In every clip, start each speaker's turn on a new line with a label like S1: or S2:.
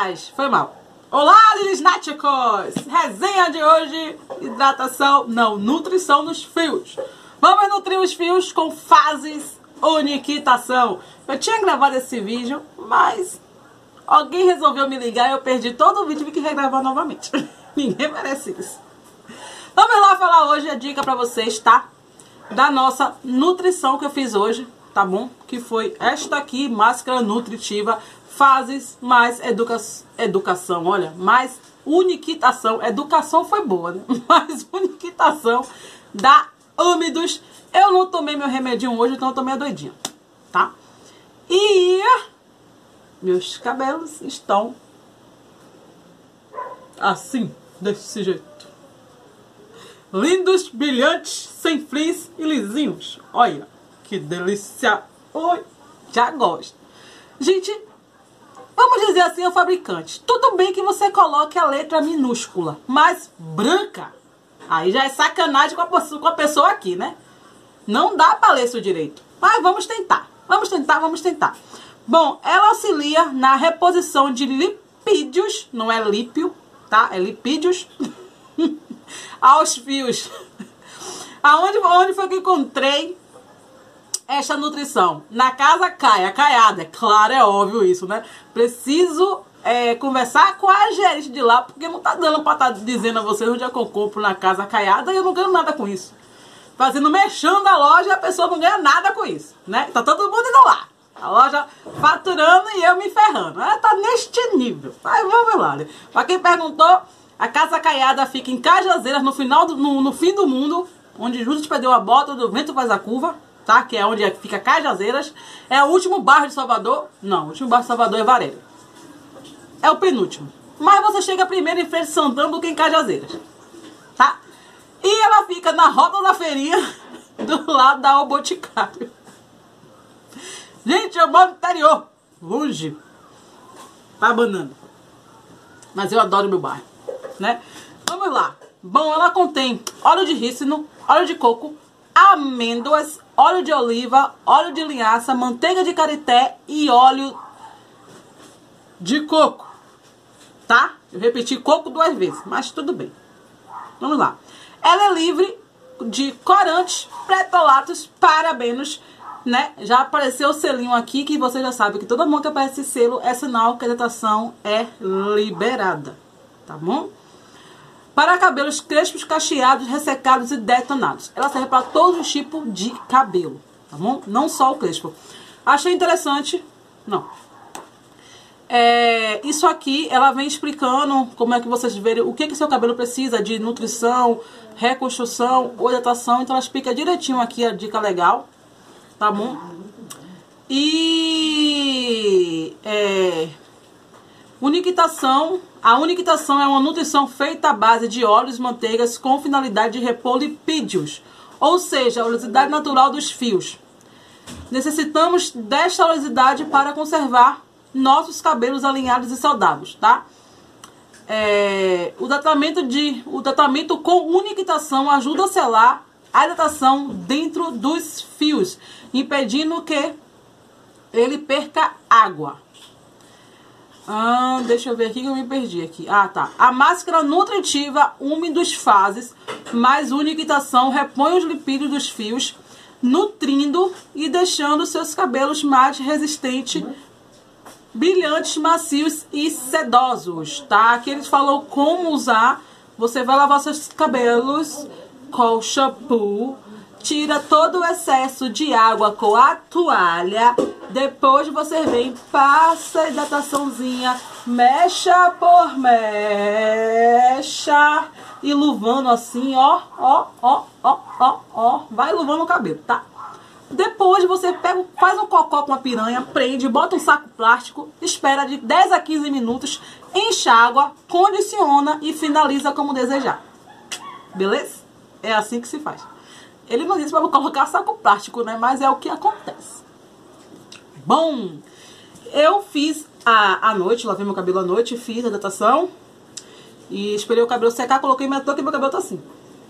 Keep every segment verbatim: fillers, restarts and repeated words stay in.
S1: Aliás, foi mal. Olá, Lilisnáticos! Resenha de hoje, hidratação, não, nutrição nos fios. Vamos nutrir os fios com fases uniquitação. Eu tinha gravado esse vídeo, mas alguém resolveu me ligar e eu perdi todo o vídeo e tive que regravar novamente. Ninguém merece isso. Vamos lá falar hoje a dica pra vocês, tá? Da nossa nutrição que eu fiz hoje, tá bom? Que foi esta aqui, máscara nutritiva, fases mais educa educação, olha, mais uniquitação. Educação foi boa, né? Mais uniquitação da Úmidos. Eu não tomei meu remedinho hoje, então eu tô meio doidinha, tá? E meus cabelos estão assim, desse jeito. Lindos, brilhantes, sem frizz e lisinhos. Olha, que delícia. Oi, já gosto. Gente, vamos dizer assim ao fabricante. Tudo bem que você coloque a letra minúscula, mas branca. Aí já é sacanagem com a, com a pessoa aqui, né? Não dá para ler isso direito. Mas vamos tentar. Vamos tentar, vamos tentar. Bom, ela auxilia na reposição de lipídios, não é lípio, tá? É lipídios. Aos fios. Aonde onde foi que eu encontrei esta nutrição? Na Casa Caia, Caiada, é claro, é óbvio isso, né? Preciso é, conversar com a gerente de lá, porque não tá dando pra estar tá dizendo a vocês onde é que eu compro na Casa Caiada e eu não ganho nada com isso. Fazendo mexendo da loja, a pessoa não ganha nada com isso, né? Tá todo mundo indo lá. A loja faturando e eu me ferrando. Ela tá neste nível. Mas vamos lá, né? Pra quem perguntou, a Casa Caiada fica em Cajazeiras, no final do, no, no fim do mundo, onde Judas perdeu a bota, do vento faz a curva, tá? Que é onde fica Cajazeiras. É o último bairro de Salvador. Não, o último bairro de Salvador é Varela. É o penúltimo. Mas você chega primeiro em frente Santana do que em Cajazeiras, tá? E ela fica na roda da feirinha, do lado da O Boticário. Gente, eu moro no interior, longe, pra banana. Mas eu adoro meu bairro, né? Vamos lá. Bom, ela contém óleo de rícino, óleo de coco, amêndoas, óleo de oliva, óleo de linhaça, manteiga de karité e óleo de coco, tá? Eu repeti coco duas vezes, mas tudo bem. Vamos lá. Ela é livre de corantes, pretolatos, parabenos, né? Já apareceu o selinho aqui que você já sabe que toda mão que aparece esse selo é sinal que a hidratação é liberada, tá bom? Para cabelos crespos, cacheados, ressecados e detonados. Ela serve para todos os tipos de cabelo, tá bom? Não só o crespo. Achei interessante, não. É, isso aqui, ela vem explicando como é que vocês verem o que que seu cabelo precisa de nutrição, reconstrução, hidratação. Então ela explica direitinho aqui a dica legal, tá bom? E é, uniquitação. A uniquitação é uma nutrição feita à base de óleos e manteigas com finalidade de repor lipídios, ou seja, a oleosidade natural dos fios. Necessitamos desta oleosidade para conservar nossos cabelos alinhados e saudáveis, tá? É, o tratamento de o tratamento com uniquitação ajuda a selar a hidratação dentro dos fios, impedindo que ele perca água. Ah, deixa eu ver aqui que eu me perdi aqui. Ah, tá. A máscara nutritiva Úmidos Fases mais uniquitação repõe os lipídios dos fios, nutrindo e deixando seus cabelos mais resistentes, brilhantes, macios e sedosos, tá? Aqui eles falam como usar. Você vai lavar seus cabelos com shampoo, tira todo o excesso de água com a toalha, depois você vem, passa a hidrataçãozinha, mecha por mecha, e luvando assim, ó, ó, ó, ó, ó, ó, vai luvando o cabelo, tá? Depois você pega, faz um cocó com a piranha, prende, bota um saco plástico, espera de dez a quinze minutos, enxágua, condiciona e finaliza como desejar. Beleza? É assim que se faz. Ele não disse para colocar saco plástico, né? Mas é o que acontece. Bom, eu fiz a, a noite, lavei meu cabelo à noite, fiz a hidratação e esperei o cabelo secar, coloquei minha touca e meu cabelo tá assim.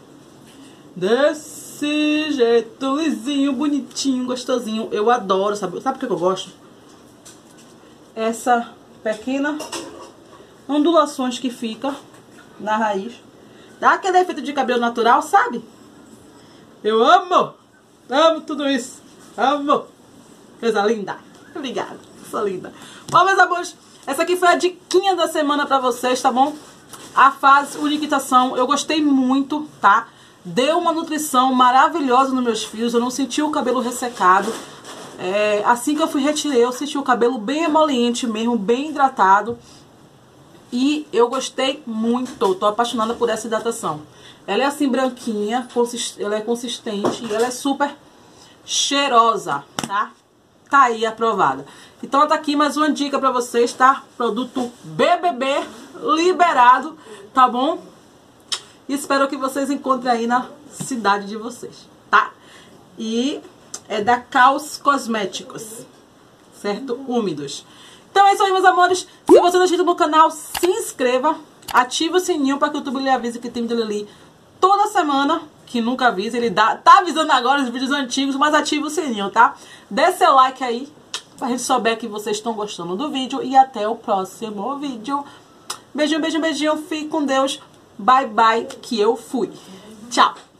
S1: Desse jeito, lisinho, bonitinho, gostosinho. Eu adoro, sabe? Sabe o que eu gosto? Essa pequena ondulações que fica na raiz. Dá aquele efeito de cabelo natural, sabe? Eu amo! Amo tudo isso! Amo! Coisa linda! Obrigada, sou linda. Bom, meus amores, essa aqui foi a diquinha da semana pra vocês, tá bom? A fase uniquitação, eu gostei muito, tá? Deu uma nutrição maravilhosa nos meus fios, eu não senti o cabelo ressecado. É, assim que eu fui retirei, eu senti o cabelo bem emoliente mesmo, bem hidratado. E eu gostei muito, tô apaixonada por essa hidratação. Ela é assim branquinha, ela é consistente e ela é super cheirosa, tá? Tá aí aprovada. Então tá aqui mais uma dica pra vocês, tá? Produto B B B liberado, tá bom? E espero que vocês encontrem aí na cidade de vocês, tá? E é da Caos Cosméticos, certo? Úmidos. Então é isso aí, meus amores. Se você não é inscrito no canal, se inscreva. Ative o sininho para que o YouTube lhe avise que tem vídeo ali toda semana. Que nunca avisa, ele dá, tá avisando agora os vídeos antigos, mas ative o sininho, tá? Dê seu like aí, pra gente souber que vocês estão gostando do vídeo. E até o próximo vídeo. Beijinho, beijinho, beijinho. Fique com Deus. Bye, bye, que eu fui. Tchau.